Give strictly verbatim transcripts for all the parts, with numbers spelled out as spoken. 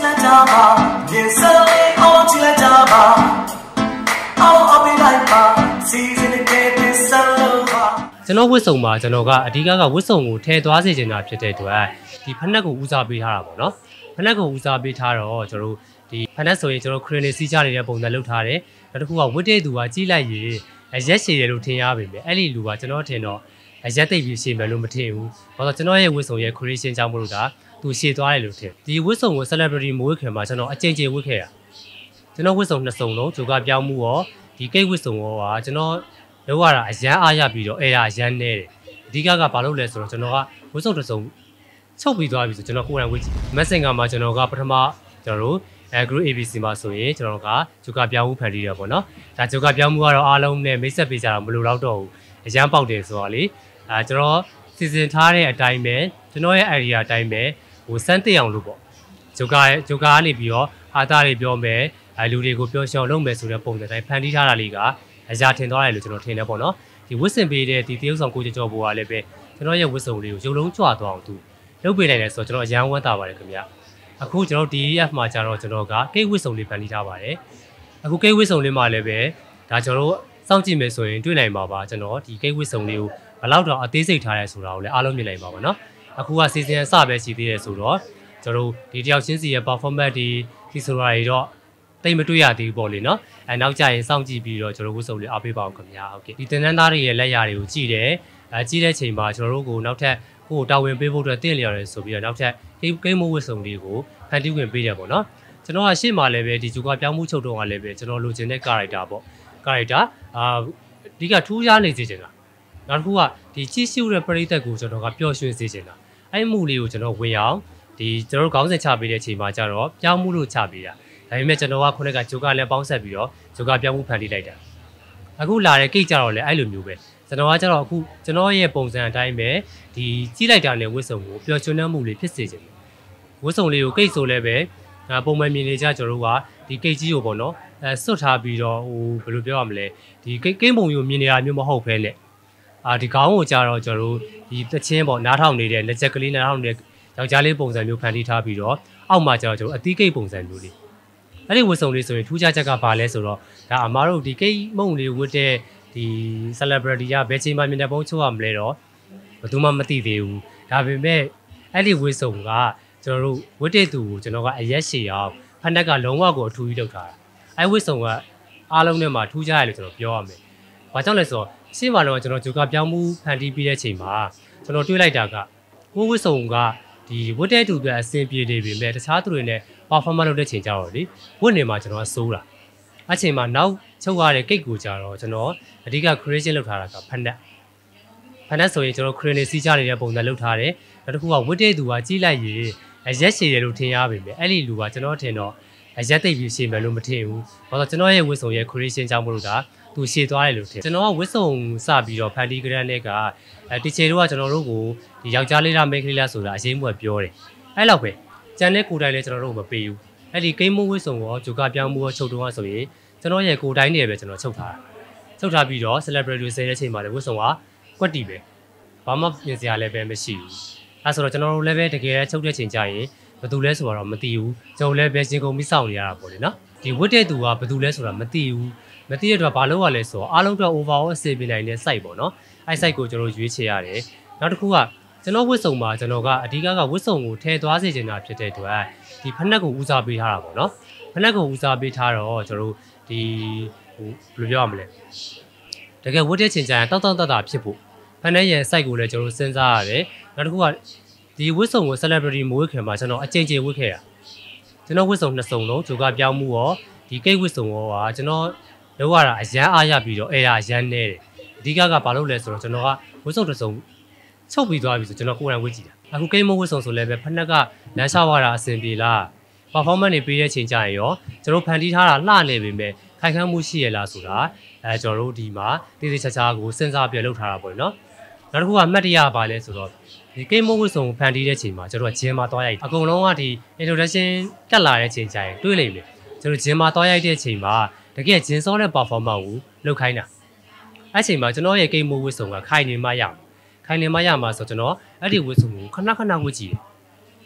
来家吧，夜色里熬起来家吧，熬熬别来吧，细心的给别收吧。 ကျွန်တော်ဝတ်စုံမှာကျွန်တော်ကအဓိကကဝတ်စုံကိုထည့်သွားစေချင်တာဖြစ်တဲ့အတွက်ဒီဖနက်ကိုဦးစားပေးထားတာပေါ့နော်ဖနက်ကိုဦးစားပေးထားတော့ကျွန်တော်ဒီဖနက်ဆိုရင်ကျွန်တော်ခရနေစီးချနေတဲ့ပုံစံလုပ်ထားတယ်နောက်တစ်ခုကဝတ်တဲ့သူကကြီးလိုက်ရေရက်ရှည်ရလို့ထင်ရပါပဲအဲ့ဒီလူကကျွန်တော်ထင်တော့ရက်သိပ်ပြီးရှည်မယ်လို့မထင်ဘူးဘာလို့ကျွန်တော်ရဲ့ဝတ်စုံရဲ့ creation ကြောင့်မလို့ဒါသူရှည်သွားတယ်လို့ထင်ဒီဝတ်စုံကို celebrity မိုးခင်မှာကျွန်တော်အကြိမ်ကြိမ်ဝတ်ခဲ့တာကျွန်တော်ဝတ်စုံနှစ်စုံလုံးဂျိုကာပြောင်းမှုရောဒီကိတ်ဝတ်စုံရောကကျွန်တော်လောက်ရတာအရန်အားရပြီးတော့အဲ့ဒါအရန်နေတယ်အဓိကကဘာလို့လဲဆိုတော့ကျွန်တော်ကဝတ်စုံတစ်စုံချုပ်ပြီးသွားပြီဆိုကျွန်တော်ကိုယ်တိုင်ဝတ်ကြည့်မက်ဆင်ကမှာကျွန်တော်ကပထမကျွန်တော်တို့အဲ group A B C မှာဆိုရင်ကျွန်တော်ကဂျိုကာပြောင်းမှုဖန်တီးရပေါ့နော်ဒါဂျိုကာပြောင်းမှုကတော့အားလုံးနဲ့မိတ်ဆက်ပေးကြတာမလိုတော့တော့ဘူးအရန်ပေါက်တယ်ဆိုတော့လေအဲကျွန်တော်စီစဉ်ထားတဲ့အတိုင်းပဲကျွန်တော်ရဲ့ idea အတိုင်းပဲဟိုစမ်းသိအောင်လို့ပေါ့ဂျိုကာဂျိုကာကနေပြီးတော့အာသားတွေပြောမယ်အဲလူတွေကိုပြောရှောင်လုပ်မယ်ဆိုတဲ့ပုံစံတိုင်းဖန်တီးထားတာလေးကအရာထင်သွားတယ်လို့ကျွန်တော်ထင်တယ်ပေါ့နော်ဒီဝစ်စင်ပေးတဲ့ဒီတရုပ်ဆောင်ကိုကြောကြောပေါ်ကလည်းပဲကျွန်တော်ရဲ့ဝစ်စုံလေးကိုရုပ်လုံးကြွသွားအောင်သူလုပ်ပေးနိုင်တယ်ဆိုတော့ကျွန်တော်အရန်ဝမ်းသာပါတယ်ခင်ဗျအခုကျွန်တော် D E F မှာကျတော့ကျွန်တော်ကကိတ်ဝစ်စုံလေးဖန်တီးထားပါတယ်အခုကိတ်ဝစ်စုံလေးမှာလည်းပဲဒါကျွန်တော်တို့စောင့်ကြည့်မယ်ဆိုရင်တွေ့နိုင်ပါပါကျွန်တော်ဒီကိတ်ဝစ်စုံလေးကိုဘယ်လောက်တော့အသေးစိတ်ထားရဲဆိုတာကိုလည်းအားလုံးမြင်နိုင်ပါပါနော်အခုကစီစဉ်အစပဲရှိသေးတယ်ဆိုတော့ကျွန်တော်ဒီတယောက်ချင်းစီရဲ့ performance ဒီဒီဆိုတာတွေတော့တိတ်မတွေ့ရသေးဘူးပေါ့လေနော်အဲနောက်ကျရင်စောင့်ကြည့်ပြီးတော့ကျွန်တော်ဝတ်စုံလေးအားပေးပါအောင်ခင်ဗျာဟုတ်ကဲ့ဒီတင်တန်းသားတွေရဲ့လက်ရာတွေကိုကြည့်တယ်အဲကြည့်တဲ့ချိန်မှာကျွန်တော်တို့ကိုနောက်ထပ်ကိုတာဝန်ပေးဖို့အတွက်တင့်လျော်တယ်ဆိုပြီးတော့နောက်ထပ်ကိကိမိုးဝတ်စုံလေးကိုဖန်တီးဝင်ပေးတယ်ပေါ့နော်ကျွန်တော်ကရှေ့မှာလည်းပဲဒီဂျူကာပြောင်းမှုချုပ်တော့ကလည်းပဲကျွန်တော်လိုချင်တဲ့ character ပေါ့ character အာအဓိကထူးခြားနေစေချင်တာနောက်တစ်ခုကဒီချီးရှုတဲ့ပရိသတ်ကိုကျွန်တော်ကပျော်ရွှင်စေချင်တာအဲ့မှုလေးကိုကျွန်တော်ဝင်အောင်ဒီကျွန်တော်တို့ခေါင်းစဉ်ချပေးတဲ့အချိန်မှာကျတော့ပြောင်းမှုလို့ချပေးတာဒါပေမဲ့ကျွန်တော်ကခုနကဂျိုကာလည်းပေါင်းဆက်ပြီးတော့ဂျိုကာပြောင်းမှုဖန်တီးလိုက်တာအခုလာတဲ့ကိတ်ကြတော့လည်းအဲ့လိုမျိုးပဲကျွန်တော်ကကျတော့အခုကျွန်တော်ရဲ့ပုံစံအတိုင်းပဲဒီကြီးလိုက်တာနဲ့ဝတ်စုံကိုပျော်ရွှင်တဲ့မှုလေးဖြစ်စေချင်တယ်ဝတ်စုံလေးကိုကိတ်ဆိုလည်းပဲပုံမှန်မြင်နေကြကျွန်တော်တို့ကဒီကိတ်ကြီးကိုပေါ့နော်အဲစွတ်ထားပြီးတော့ဟိုဘယ်လိုပြောရမလဲဒီကိတ်ကိတ်ပုံကိုမြင်နေတာမျိုးမဟုတ်ဘဲနဲ့အာဒီခေါင်းကိုကြတော့ကျွန်တော်တို့ဒီတချင်းပေါ့နားထောင်နေတဲ့လက်ချက်ကလေးနားထောင်နေတဲ့ယောက်ျားလေးပုံစံမျိုးဖန်တီးထားပြီးတော့အောက်မှာကျတော့ကျွန်တော်အသီးကိတ်ပုံစံမျိုးလေးအဲ့ဒီဝတ်စုံလေးဆိုရင်ထူးခြားချက်ကဘာလဲဆိုတော့ဒါအမားတို့ဒီကိတ်မုံလေးဝတ်တဲ့ဒီ celebrity ကဘယ်ချိန်မှမြင်တဲ့ပုံချိုးရမလဲတော့ဘယ်သူမှမသိသေးဘူးဒါပေမဲ့အဲ့ဒီဝတ်စုံကကျွန်တော်တို့ဝတ်တဲ့သူကိုကျွန်တော်ကအရက်ရှည်အောင်ဖက်နက်ကလုံးဝကိုအထူးကြီးလုပ်ထားတာအဲ့ဝတ်စုံကအားလုံးထဲမှာထူးခြားတယ်လို့ကျွန်တော်ပြောရမယ်ဘာကြောင့်လဲဆိုတော့ရှင်းပါတော့ကျွန်တော်ဂျိုကာပြောင်းမှုဖန်တီးပြီးတဲ့ချိန်မှာကျွန်တော်တွေးလိုက်တာကဝတ်ဝတ်စုံကဒီဝတ်တဲ့သူတွေအဆင်ပြေနေပြီမဲ့တခြားသူတွေနဲ့ performance လုပ်တဲ့ချိန်ကြတော့လေဝတ်နေမှာကျွန်တော်အစိုးတာအချိန်မှာနောက်ချုပ်ရတဲ့ကိတ်ကိုကြတော့ကျွန်တော်အဓိက creation လုပ်ထားတာကဖက်နက်ဖက်နက်ဆိုရင်ကျွန်တော် crane စီးချနေတဲ့ပုံစံလုပ်ထားတယ်နောက်တစ်ခုကဝတ်တဲ့သူကကြီးလိုက်ရေရက်ရှည်ရလို့ထင်ရပါပဲအဲ့ဒီလူကကျွန်တော်ထင်တော့ရက်သိပ်ပြီးရှည်မယ်လို့မထင်ဘူးဘာလို့ကျွန်တော်ရဲ့ဝတ်စုံရဲ့ creation ကြောင့်မလို့ဒါသူရှည်သွားတယ်လို့ထင်ကျွန်တော်ကဝတ်စုံစပြီးတော့ဖန်တီးကြတဲ့ကအဲတီချေတို့ကကျွန်တော်တို့ကိုဒီယောက်ျားလေးလားမိန်းကလေးလားဆိုတာအရင်ကပြောတယ်အဲ့လောက်ပဲကျန်တဲ့ကိုယ်တိုင်လည်းကျွန်တော်တို့မပေးဘူးအဲ့ဒီကိန်းမိုးဝတ်စုံရောဂျိုကာပြောင်းမှုရောချုပ်တော့ဆိုရင်ကျွန်တော်ရဲ့ကိုယ်တိုင်နေပဲကျွန်တော်ချုပ်ထားတာချုပ်ထားပြီးတော့ celebrity ဆဲတဲ့ချိန်မှာလည်းဝတ်စုံကကွက်တီပဲဘာမှပြင်စရာလည်းပဲမရှိဘူးအဲဆိုတော့ကျွန်တော်တို့လည်းပဲတကယ်ချုပ်တဲ့ချိန်ကျရင်ဘယ်သူလဲဆိုတော့မသိဘူးကျွန်တော်လည်းပဲရှင်ကုန်ပြီးစောင့်နေရတာပေါ့လေနော်ဒီဝတ်တဲ့သူကဘယ်သူလဲဆိုတာမသိဘူးမသိတဲ့အတွက်ဘာလို့ရလဲဆိုတော့အားလုံးတော့ overall အစီအပြေနိုင်တဲ့ site ပေါ့နော်အဲ site ကိုကျွန်တော်ရွေးချယ်ရတယ်နောက်တစ်ခုကကျွန်တော်ဝတ်စုံမှာကျွန်တော်ကအဓိကကဝတ်စုံကိုထည့်သွားစေချင်တာဖြစ်တဲ့အတွက်ဒီဖက်နက်ကိုဦးစားပေးထားတာပေါ့နော်ဖက်နက်ကိုဦးစားပေးထားတော့ကျွန်တော်တို့ဒီဟိုဘယ်လိုပြောရမလဲတကယ်ဝတ်တဲ့ချိန်ကျရင်တောက်တောက်တတာဖြစ်ဖို့ဖက်နက်ရဲ့ site ကိုလည်းကျွန်တော်စဉ်းစားရတယ်နောက်တစ်ခုကဒီဝတ်စုံကို celebrity မိုးခင်မှာကျွန်တော်အကြိမ်ကြိမ်ဝတ်ခဲ့တာကျွန်တော်ဝတ်စုံနှစ်စုံလုံးဂျိုကာပြောင်းမှုရောဒီကိတ်ဝတ်စုံရောကကျွန်တော်လောက်ရတာအရန်အားရပြီးတော့အဲ့ဒါအရန်နေတယ်အဓိကကဘာလို့လဲဆိုတော့ကျွန်တော်ကဝတ်စုံတစ်စုံချုပ်ပြီးသွားပြီဆိုကျွန်တော်ကိုယ်တိုင်ဝတ်ကြည့်တာအခုကိတ်မိုးဝတ်စုံဆိုလည်းပဲဖက်နက်ကလမ်းလျှောက်ရတာအဆင်ပြေလား performance တွေပေးတဲ့ချိန်ကျရင်ရောကျွန်တော်ဖန်တီးထားတာလှနေပြီမဲ့ခိုင်ခန့်မှုရှိရလားဆိုတာအဲကျွန်တော်တို့ဒီမှာတေးသေးချာချာကိုစဉ်းစားပြလုပ်ထားတာပေါ့နော်နောက်တစ်ခုကမှတ်တရပါလဲဆိုတော့ဒီကိတ်မိုးဝတ်စုံဖန်တီးတဲ့ချိန်မှာကျွန်တော်ကဂျင်းမှာသွားရိုက်အကုန်လုံးကဒီ introduction တက်လာတဲ့ချိန်ကျရင်တွေးလိမ့်မယ်ကျွန်တော်ဂျင်းမှာသွားရိုက်တဲ့ချိန်မှာတကယ်ဂျင်းစောတဲ့ performance ကိုလုပ်ခိုင်းတာအဲ့ချိန်မှာကျွန်တော်ရဲ့ကိတ်မိုးဝတ်စုံကခိုင်နေမှရခိုင်နေမှရမှာဆိုကျွန်တော်အဲ့ဒီဝတ်စုံကိုခဏခဏဝတ်ကြည့်တယ်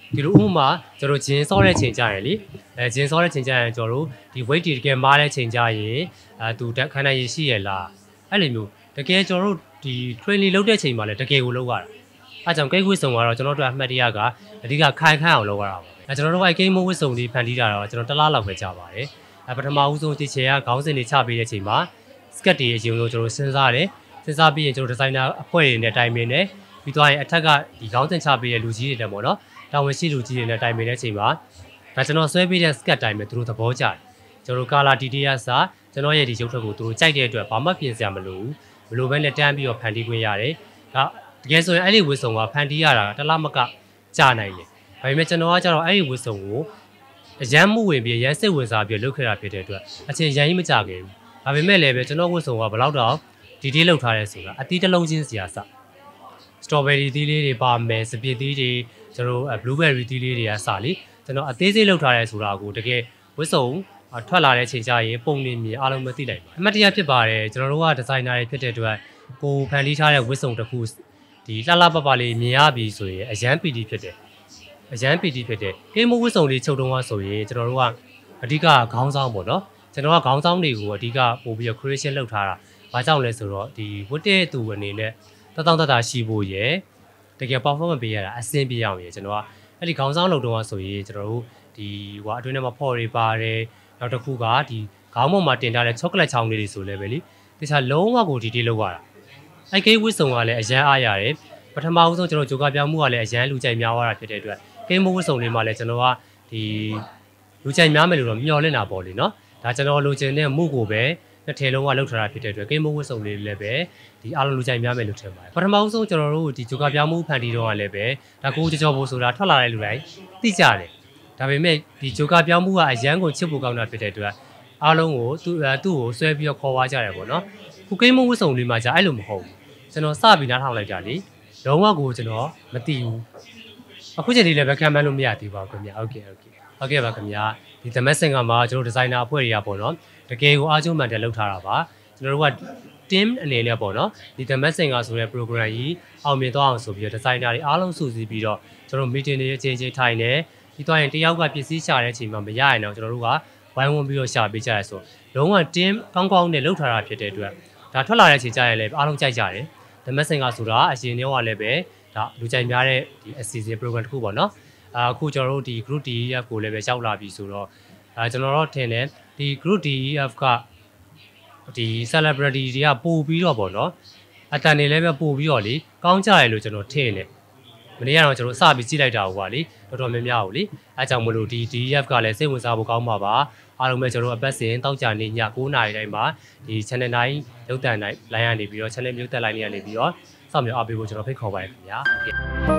ဒီလိုဥပမာကျွန်တော်ဂျင်းစောတဲ့ချိန်ကြရင်လေအဲဂျင်းစောတဲ့ချိန်ကြရင်ကျွန်တော်တို့ဒီ weight တွေတကယ်မားတဲ့ချိန်ကြရင်အဲသူခန္ဓာရည်ရှိရလားအဲ့လိုမျိုးတကယ်ကျွန်တော်တို့ဒီ training လုပ်တဲ့ချိန်မှာလည်းတကယ်ကိုလုပ်ရတာအဲကြောင့်ကိတ်ဝစ်စုံကတော့ကျွန်တော်တို့အမှတ်တရကအဓိကခိုင်ခန့်အောင်လုပ်ရတာပါအဲကျွန်တော်တို့အဲကိတ်မိုးဝစ်စုံတွေဖန်တီးတာတော့ကျွန်တော်တစ်လားလောက်ပဲကြာပါတယ်အဲပထမဦးဆုံးဒီချိန်ကခေါင်းစဉ်တွေချပေးတဲ့ချိန်မှာ skat တွေအရင်ဆုံးကျွန်တော်စဉ်းစားတယ်စဉ်းစားပြီးရင်ကျွန်တော်ဒီဇိုင်နာအဖွဲ့တွေနဲ့တိုင်ပင်တယ်ပြီးသွားရင်အထက်ကဒီခေါင်းစဉ်ချပေးတဲ့လူကြီးတွေလည်းပေါ့နော်တာဝန်ရှိလူကြီးတွေနဲ့တိုင်ပင်တဲ့အချိန်မှာဒါကျွန်တော်ဆွဲပေးတဲ့ skat တိုင်းပဲသူတို့သဘောကျတယ်ကျွန်တော် color detail စာကျွန်တော်ရဲ့ဒီရုပ်ထွက်ကိုသူတို့ကြိုက်တဲ့အတွက်ဘာမှပြင်စရာမလိုဘူးဘလိုပဲနဲ့တန်းပြီးတော့ဖန်တီးခွင့်ရတယ်ဒါတကယ်ဆိုရင်အဲ့ဒီဝစ်စုံကဖန်တီးရတာတလားမကကြာနိုင်တယ်ဒါပေမဲ့ကျွန်တော်ကကျတော့အဲ့ဒီဝစ်စုံကိုအရန်မှုဝင်ပြီးရန်စစ်ဝင်စားပြီးလုပ်ခဲ့တာဖြစ်တဲ့အတွက်အချိန်ရန်ကြီးမကြခဲ့ဘူးဒါပေမဲ့လည်းပဲကျွန်တော်ဝစ်စုံကဘယ်လောက်တော့ detail လောက်ထားရဲဆိုတာအတီးတစ်လုံးချင်းစီရာစ strawberry သီးလေးတွေပါမယ်စပစ်သီးတွေကျွန်တော် blueberry သီးလေးတွေကစလေကျွန်တော်အသေးစိတ်လောက်ထားရဲဆိုတာကိုတကယ်ဝစ်စုံထွက်လာတဲ့ချိန်ကျရင်ပုံနေမြင်အားလုံးမသိနိုင်ပါဘူးအမှတ်တရဖြစ်ပါတယ်ကျွန်တော်တို့ကဒီဇိုင်နာတွေဖြစ်တဲ့အတွက်ကိုဖန်တီးထားတဲ့ဝစ်စုံတစ်ခုဒီလှလှပပလေးမြင်ရပြီဆိုရင်အရန်ပီတီဖြစ်တယ်အရန်ပီတီဖြစ်တယ်ကိမိုးဝစ်စုံလေးချုပ်တုံးသွားဆိုရင်ကျွန်တော်တို့ကအဓိကခေါင်းဆောင်ပေါ့နော်ကျွန်တော်ကခေါင်းဆောင်တွေကိုအဓိကပို့ပြီးတော့ creation လုပ်ထားတာဘာကြောင့်လဲဆိုတော့ဒီဝတ်တဲ့သူအနေနဲ့တတောင်းတတာရှိဖို့ရယ်တကယ် performance ပေးရတာအဆင်ပြေအောင်ရယ်ကျွန်တော်ကအဲ့ဒီခေါင်းဆောင်လုပ်တုံးသွားဆိုရင်ကျွန်တော်တို့ဒီဟိုအတွင်းထဲမှာဖော်တွေပါတယ်နောက်တစ်ခုကဒီခေါင်းပေါ်မှာတင်ထားတဲ့ chocolate ချောင်းလေးတွေဆိုလည်းပဲလေတခြားလုံးဝကိုဒီဒီလောက်ရတာအဲ့ကိဝစ်စုံကလည်းအရန်အားရတယ်ပထမဦးဆုံးကျွန်တော်ဂျိုကာပြောင်းမှုကလည်းအရန်လူကြိုက်များသွားတာဖြစ်တဲ့အတွက်ကိမိုးဝစ်စုံလေးမှာလည်းကျွန်တော်ကဒီလူကြိုက်များမယ်လို့တော့မျှော်လင့်တာပေါ့လေနော်ဒါကျွန်တော်လိုချင်တဲ့မှုကိုပဲတစ်ထည်လုံးကလောက်ထားတာဖြစ်တဲ့အတွက်ကိမိုးဝစ်စုံလေးလည်းပဲဒီအားလုံးလူကြိုက်များမယ်လို့ထင်ပါတယ်ပထမဦးဆုံးကျွန်တော်တို့ဒီဂျိုကာပြောင်းမှုဖန်တီးတော့ကလည်းပဲဒါကိုကြောကြောဖို့ဆိုတာထွက်လာတဲ့လူတိုင်းသိကြတယ်ဒါပေမဲ့ဒီဂျိုကာပြောင်းမှုကအရန်ကိုချစ်ဖို့ကောင်းတာဖြစ်တဲ့အတွက်အားလုံးကိုသူ့သူ့ကိုဆွဲပြီးတော့ခေါ်သွားကြတယ်ပေါ့နော်ခုကိမိုးဝစ်စုံလေးမှာじゃအဲ့လိုမဟုတ်ဘူးကျွန်တော်စပြီးနားထောင်လိုက်တာလေလုံးဝကိုကျွန်တော်မသိဘူးအခုချိန်လေးလည်းပဲခံမှန်းလို့မရသေးပါဘူးခင်ဗျာဟုတ်ကဲ့ဟုတ်ကဲ့ဟုတ်ကဲ့ပါခင်ဗျာဒီ The Messing ကမှာကျွန်တော်ဒီဇိုင်နာအဖွဲ့တွေကပေါ့နော်တကယ်ကိုအားကျုံမှန်တယ်လောက်ထားတာပါကျွန်တော်တို့က team အနေနဲ့ပေါ့နော်ဒီ The Messing ကဆိုတဲ့ program ကြီးအောင်မြင်သွားအောင်ဆိုပြီးတော့ဒီဇိုင်နာတွေအားလုံးစုစည်းပြီးတော့ကျွန်တော် meeting တွေအချိန်ချင်းထိုင်နေဒီတော့ရင်တယောက်ကပစ္စည်းရှာတဲ့အချိန်မှာမရရင်တော့ကျွန်တော်တို့ကဝိုင်းဝန်းပြီးတော့ရှာပေးကြရဲဆိုလုံးဝ team ကောင်းကောင်းနဲ့လောက်ထားတာဖြစ်တဲ့အတွက်ဒါထွက်လာတဲ့အချိန်ကျရင်လည်းအားလုံးကြိုက်ကြတယ်The Messing ကဆိုတာအရင်တော့လည်းပဲဒါလူကြိုက်များတဲ့ဒီ season program တစ်ခုပေါ့နော်အခုကျွန်တော်တို့ဒီ group ဒီ ef ကိုလည်းပဲရောက်လာပြီဆိုတော့အဲကျွန်တော်တို့ထင်တယ်ဒီ group ဒီ ef ကဒီ celebrity တွေကပို့ပြီးတော့ပေါ့နော်အတန်တွေလည်းပဲပို့ပြီးတော့လေကောင်းကြတယ်လို့ကျွန်တော်ထင်တယ်မနေ့ကတော့ကျွန်တော်စပြီးကြည့်လိုက်တာဟိုပါလေတော်တော်များများကိုလေအဲကြောင့်မလို့ဒီ ဒီ ef ကလည်းစိတ်ဝင်စားဖို့ကောင်းပါပါအားလုံးပဲကျွန်တော်တို့အပတ်စဉ်တောက်ကြနေည9နာရီတိုင်းမှာဒီ channel 9ရုပ်သံတိုင်း line ကနေပြီးတော့ channel မျိုးသက် line တွေကနေပြီးတော့စောင့်မျှော်အားပေးဖို့ကျွန်တော်ဖိတ်ခေါ်ပါတယ်ခင်ဗျာဟုတ်ကဲ့